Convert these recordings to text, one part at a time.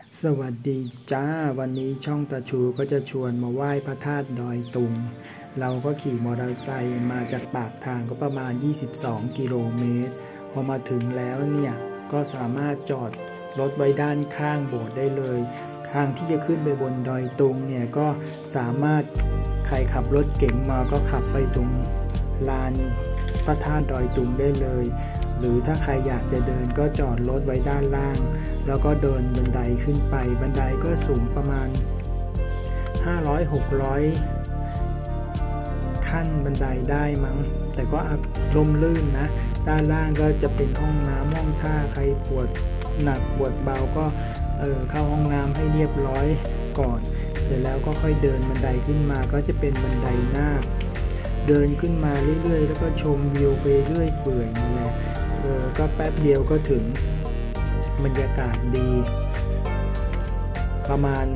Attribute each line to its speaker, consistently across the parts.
Speaker 1: สวัสดีจ้าวันนี้ช่องตาชูก็จะชวนมาไหว้พระธาตุดอยตุงเราก็ขี่มอเตอร์ไซค์มาจากปากทางก็ประมาณ22กิโลเมตรพอมาถึงแล้วเนี่ยก็สามารถจอดรถไว้ด้านข้างโบสถ์ได้เลยทางที่จะขึ้นไปบนดอยตุงเนี่ยก็สามารถใครขับรถเก๋งมาก็ขับไปตรงลานพระธาตุดอยตุงได้เลยหรือถ้าใครอยากจะเดินก็จอดรถไว้ด้านล่างแล้วก็เดินบันไดขึ้นไปบันไดก็สูงประมาณ500-600ขั้นบันไดได้มั้งแต่ก็ร่มรื่นนะด้านล่างก็จะเป็นห้องน้ำห้องท่าใครปวดหนักปวดเบาก็เข้าห้องน้ำให้เรียบร้อยก่อนเสร็จแล้วก็ค่อยเดินบันไดขึ้นมาก็จะเป็นบันไดนาคเดินขึ้นมาเรื่อยๆแล้วก็ชมวิวไปเรื่อยเปื่อยนั่นแหละก็แป๊บเดียวก็ถึงบรรยากาศดีประมาณ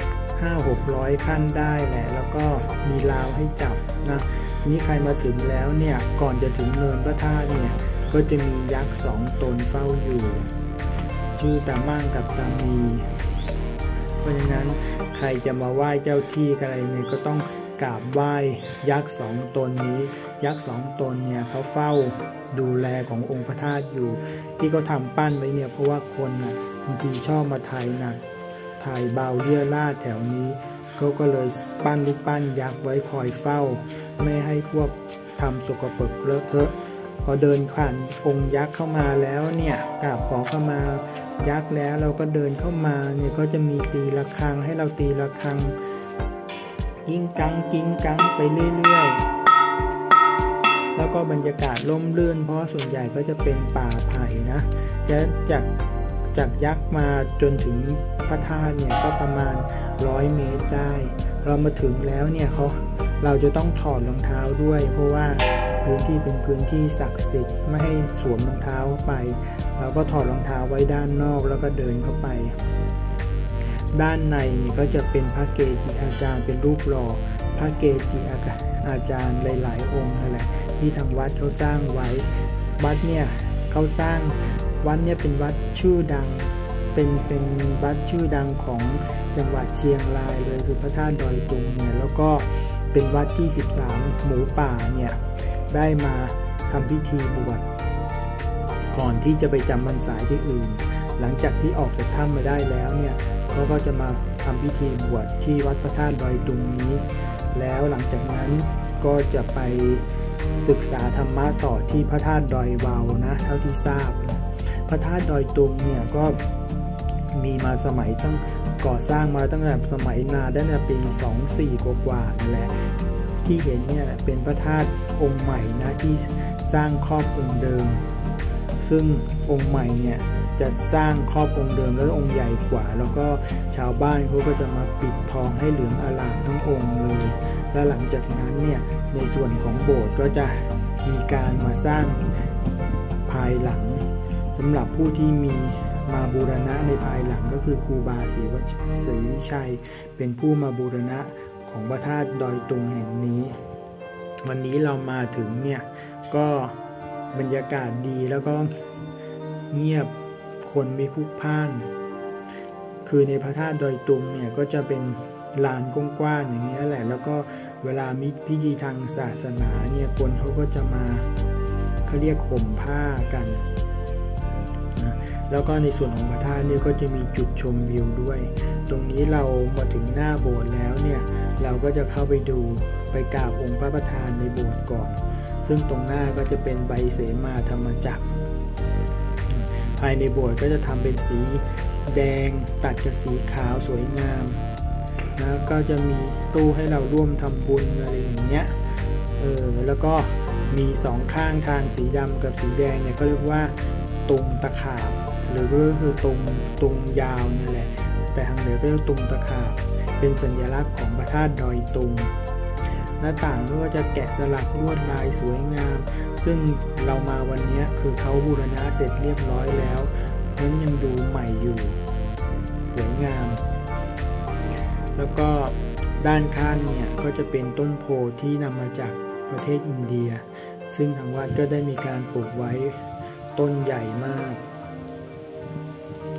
Speaker 1: 500-600ขั้นได้แหละแล้วก็มีราวให้จับนะนี่ใครมาถึงแล้วเนี่ยก่อนจะถึงเนินพระธาตุเนี่ยก็จะมียักษ์2ตนเฝ้าอยู่ชื่อตามั่งกับตามีเพราะฉะนั้นใครจะมาไหว้เจ้าที่อะไรเนี่ยก็ต้องกราบไหว้ยักษ์2ตนนี้ยักษ์2ตนเนี่ยเขาเฝ้าดูแลขององค์พระธาตุอยู่ที่เขาทำปั้นไว้เนี่ยเพราะว่าคนบางทีชอบมาถ่ายหนักถ่ายเบาเลี่ยราดแถวนี้เขาก็เลยปั้นรูปปั้นยักษ์ไว้คอยเฝ้าไม่ให้พวกทำสกปรกเลอะเทอะพอเดินผ่านองค์ยักษ์เข้ามาแล้วเนี่ยกราบขอเข้ามายักษ์แล้วเราก็เดินเข้ามาเนี่ยก็จะมีตีระฆังให้เราตีระฆังกิ้งกังกิ้งกังไปเรื่อยๆแล้วก็บรรยากาศร่มรื่นเพราะส่วนใหญ่ก็จะเป็นป่าไผ่นะจะจากยักษ์มาจนถึงพระธาตุเนี่ยก็ประมาณ100 เมตรได้เรามาถึงแล้วเนี่ยเราจะต้องถอดรองเท้าด้วยเพราะว่าพื้นที่เป็นพื้นที่ศักดิ์สิทธิ์ไม่ให้สวมรองเท้าเข้าไปเราก็ถอดรองเท้าไว้ด้านนอกแล้วก็เดินเข้าไปด้านในก็จะเป็นพระเกจิอาจารย์เป็นรูปหล่อพระเกจิอาจารย์หลายๆองค์นั่นแหละที่ทางวัดเขาสร้างไว้วัดเนี่ยเขาสร้างวัดเนี่ยเป็นวัดชื่อดังเป็นวัดชื่อดังของจังหวัดเชียงรายเลยคือพระธาตุดอยตุงเนี่ยแล้วก็เป็นวัดที่13หมูป่าเนี่ยได้มาทำพิธีบวชก่อนที่จะไปจำพรรษาที่อื่นหลังจากที่ออกจากถ้ำมาได้แล้วเนี่ยเขาก็จะมาทำพิธีบวชที่วัดพระธาตุดอยตุงนี้แล้วหลังจากนั้นก็จะไปศึกษาธรรมะต่อที่พระธาตุดอยวาวนะเท่าที่ทราบพระธาตุดอยตุงเนี่ยก็มีมาสมัยตั้งก่อสร้างมาตั้งแต่สมัยนานได้ในปี24กว่านั่นแหละที่เห็นเนี่ยเป็นพระธาตุองค์ใหม่นะที่สร้างครอบองค์เดิมซึ่งองค์ใหม่เนี่ยจะสร้างครอบองค์เดิมแล้วองค์ใหญ่กว่าแล้วก็ชาวบ้านเขาก็จะมาปิดทองให้เหลืองอร่ามทั้งองค์เลยและหลังจากนั้นเนี่ยในส่วนของโบสถ์ก็จะมีการมาสร้างภายหลังสำหรับผู้ที่มีมาบูรณะในภายหลังก็คือครูบาศรีวิชัยเป็นผู้มาบูรณะของพระธาตุดอยตุงแห่งนี้วันนี้เรามาถึงเนี่ยก็บรรยากาศดีแล้วก็เงียบคนไม่พลุกพล่านคือในพระธาตุดอยตุงเนี่ยก็จะเป็นลานกว้างๆอย่างนี้แหละแล้วก็เวลามีพิธีทางศาสนาเนี่ยคนเขาก็จะมาเขาเรียกห่มผ้ากันนะแล้วก็ในส่วนของพระธาตุเนี่ยก็จะมีจุดชมวิวด้วยตรงนี้เรามาถึงหน้าโบสถ์แล้วเนี่ยเราก็จะเข้าไปดูไปกราบองค์พระประธานในโบสถ์ก่อนซึ่งตรงหน้าก็จะเป็นใบเสมาธรรมจักรภายในโบสถ์ก็จะทำเป็นสีแดงตัดกับสีขาวสวยงามนะก็จะมีตู้ให้เราร่วมทำบุญอะไรอย่างเงี้ยแล้วก็มี2ข้างทางสีดำกับสีแดงเนี่ยก็เรียกว่าตุงตะขาบหรือก็คือตุงยาวนี่แหละแต่ทางเหนือก็เรียกตุงตะขาบเป็นสัญลักษณ์ของพระธาตุดอยตุงหน้าต่างก็จะแกะสลักลวดลายสวยงามซึ่งเรามาวันนี้คือเขาบูรณะเสร็จเรียบร้อยแล้วนั้นยังดูใหม่อยู่สวยงามแล้วก็ด้านข้างเนี่ยก็จะเป็นต้นโพที่นำมาจากประเทศอินเดียซึ่งทางวัดก็ได้มีการปลูกไว้ต้นใหญ่มาก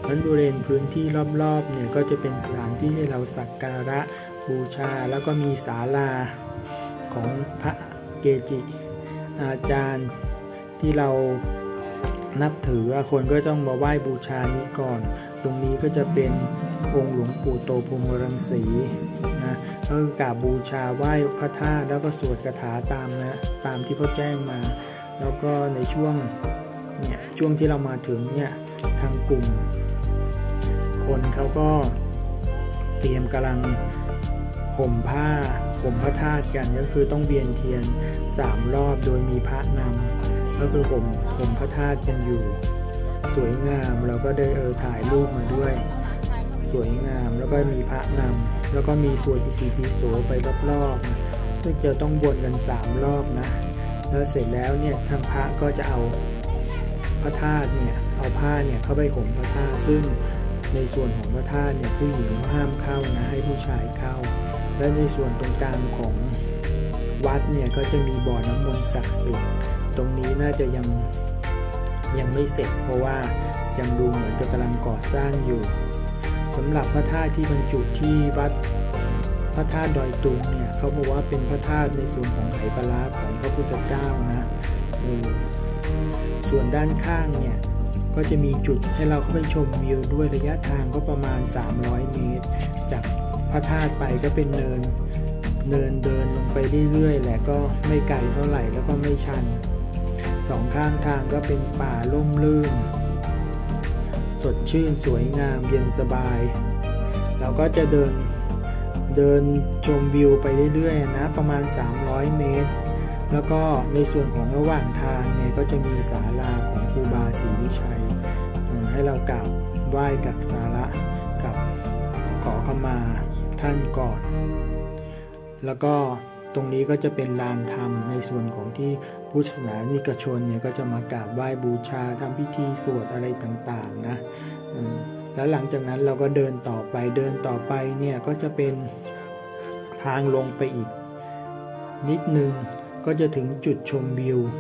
Speaker 1: นั้นบริเวณพื้นที่รอบๆเนี่ยก็จะเป็นสถานที่ให้เราสักการะบูชาแล้วก็มีศาลาของพระเกจิอาจารย์ที่เรานับถือคนก็ต้องมาไหว้บูชานี้ก่อนตรงนี้ก็จะเป็นองค์หลวงปู่โตพรหมรังสีนะก็กราบบูชาไหว้พระธาตุแล้วก็สวดคาถาตามที่เขาแจ้งมาแล้วก็ในช่วงที่เรามาถึงเนี่ยทางกลุ่มคนเขาก็เตรียมกำลังห่มพระธาตุกันก็คือต้องเวียนเทียน3 รอบโดยมีพระนำก็คือห่มพระธาตุกันอยู่สวยงามเราก็ได้ถ่ายรูปมาด้วยสวยงามแล้วก็มีพระนำแล้วก็มีสวดอิติปิโสไปรอบๆซึ่งจะต้องวนกัน3 รอบนะแล้วเสร็จแล้วเนี่ยทางพระก็จะเอาพระธาตุเนี่ยเอาผ้าเนี่ยเข้าไปห่มพระธาตุซึ่งในส่วนของพระธาตุเนี่ยผู้หญิงห้ามเข้านะให้ผู้ชายเข้าและในส่วนตรงกลางของวัดเนี่ยก็จะมีบ่อน้ำมนต์ศักดิ์สิทธิ์ตรงนี้น่าจะยังไม่เสร็จเพราะว่ายังดูเหมือนกำลังก่อสร้างอยู่สำหรับพระธาตุที่บรรจุที่วัดพระธาตุดอยตุงเนี่ยเขาบอกว่าเป็นพระธาตุในส่วนของไหปลาร้าของพระพุทธเจ้านะส่วนด้านข้างเนี่ยก็จะมีจุดให้เราเข้าไปชมวิวด้วยระยะทางก็ประมาณ300 เมตรจากพระธาตุไปก็เป็นเนินเดินลงไปเรื่อยๆแหละก็ไม่ไกลเท่าไหร่แล้วก็ไม่ชัน2 ข้างทางก็เป็นป่าร่มรื่นสดชื่นสวยงามเย็นสบายเราก็จะเดินชมวิวไปเรื่อยๆนะประมาณ300 เมตรแล้วก็ในส่วนของระหว่างทางเนี่ยก็จะมีศาลาของครูบาศรีวิชัยให้เรากราบไหว้กับศาลากับขอขมาท่านก่อนแล้วก็ตรงนี้ก็จะเป็นลานธรรมในส่วนของที่พุทธศาสนิกชนเนี่ยก็จะมากราบไหว้บูชาทำพิธีสวดอะไรต่างๆนะแล้วหลังจากนั้นเราก็เดินต่อไปเนี่ยก็จะเป็นทางลงไปอีกนิดนึงก็จะถึงจุดชมวิว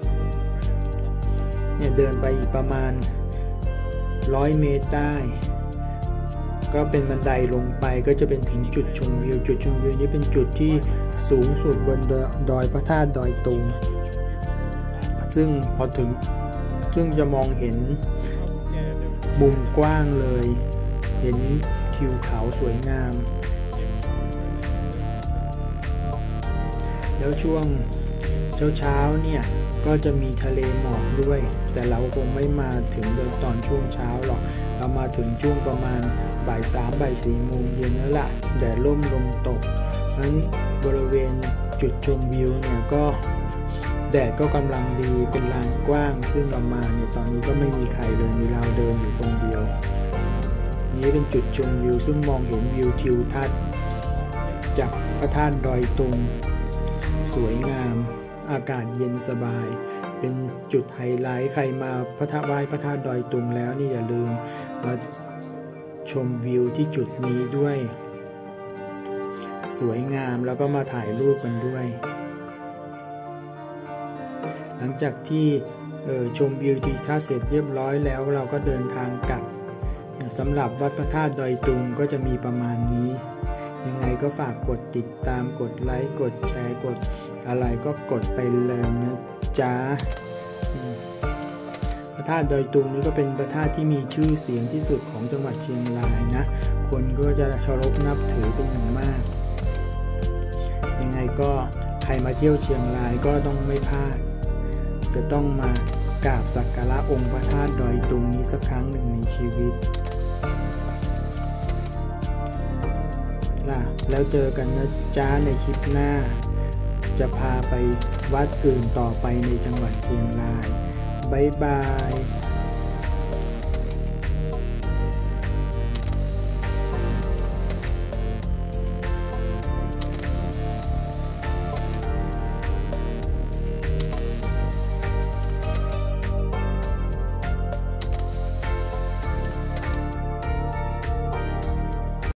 Speaker 1: เนี่ยเดินไปอีกประมาณ100 เมตรได้ก็เป็นบันไดลงไปก็จะเป็นถึงจุดชมวิวนี้เป็นจุดที่สูงสุดบนดอยพระธาตุดอยตุงซึ่งพอถึงจะมองเห็นมุมกว้างเลยเห็นทิวเขาสวยงามแล้วช่วงเช้าเนี่ยก็จะมีทะเลหมอกด้วยแต่เราคงไม่มาถึงตอนช่วงเช้าหรอกเรามาถึงช่วงประมาณบ่าย 3 บ่าย 4 โมงเย็นแล้วล่ะแดดร่มลมตกเพราะฉะนั้นบริเวณจุดชมวิวเนี่ยก็แดดก็กำลังดีเป็นลานกว้างซึ่งเรามาเนี่ยตอนนี้ก็ไม่มีใครเลยมีเราเดินอยู่ตรงเดียวนี้เป็นจุดชมวิวซึ่งมองเห็นวิวทิวทัศน์จากพระธาตุดอยตุงสวยงามอากาศเย็นสบายเป็นจุดไฮไลท์ใครมาไหว้พระธาตุดอยตุงแล้วนี่อย่าลืมมาชมวิวที่จุดนี้ด้วยสวยงามแล้วก็มาถ่ายรูปกันด้วยหลังจากที่ชมวิวทิวทัศน์เสร็จเรียบร้อยแล้วเราก็เดินทางกลับสำหรับวัดพระธาตุดอยตุงก็จะมีประมาณนี้ยังไงก็ฝากกดติดตามกดไลค์กดแชร์กดอะไรก็กดไปเลยนะจ๊ะพระธาตุดอยตุงนี้ก็เป็นพระธาตุที่มีชื่อเสียงที่สุดของจังหวัดเชียงรายนะคนก็จะเคารพนับถือเป็นอย่างมากยังไงก็ใครมาเที่ยวเชียงรายก็ต้องไม่พลาดจะต้องมากราบสักการะองค์พระธาตุดอยตุงนี้สักครั้งหนึ่งในชีวิตแล้วเจอกันนะจ๊ะในคลิปหน้าจะพาไปวัดอื่นต่อไปในจังหวัดเชียงรายบ๊ายบาย